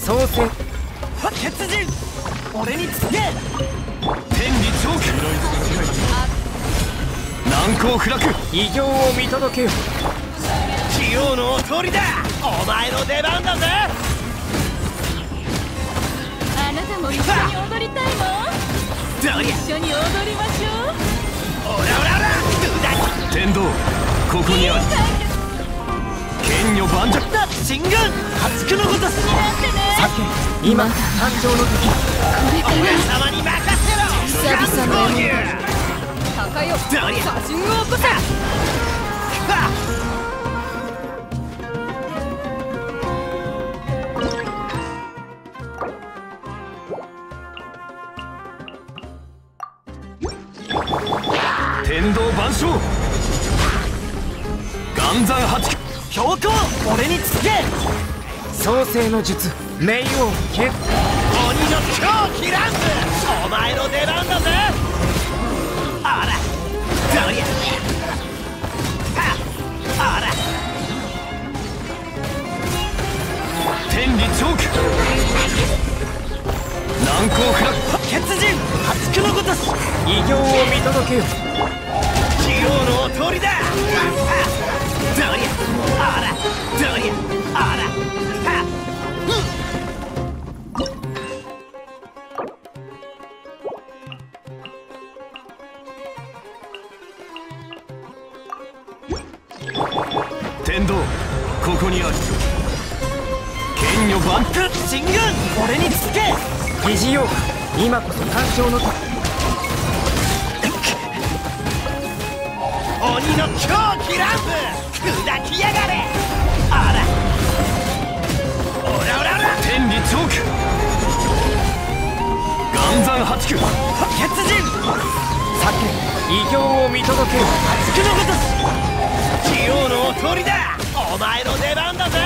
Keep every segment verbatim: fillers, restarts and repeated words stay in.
創世血人俺につけ。 天理チョーク難攻不落異形を見届けよ。 器用のお通りだ。お前の出番だぜ。 あなたも一緒に踊りたいの？ どりゃ一緒に踊りましょう。 オラオラオラ天道ここにある。剣女盤石だ進軍発区のごとす。 酒今誕生の時。 俺様に任せろ。 久々のガン攻撃。 高よどりゃ打順を起こせ。 天道万象岩山八九標高俺につけ。 創世の術冥王剣。 鬼の狂気乱舞。お前の出番だぜ。あらどりゃあら天理チョーク難攻不落血人発区のごとす。 異形を見届けよ。 器用のお通りだ。どりゃあらどりゃあら天道ここにある。剣女万進軍俺につけ。 疑似よ今こそ誕生の時。 鬼の狂気乱舞砕きやがれ。あらオラオラオラ天理チョーク岩山八九血人酒異形を見届けよ。 発区のごとす。器用のお通りだ。お前の出番だぜ。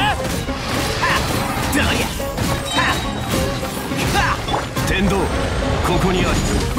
どりゃ天道ここにある。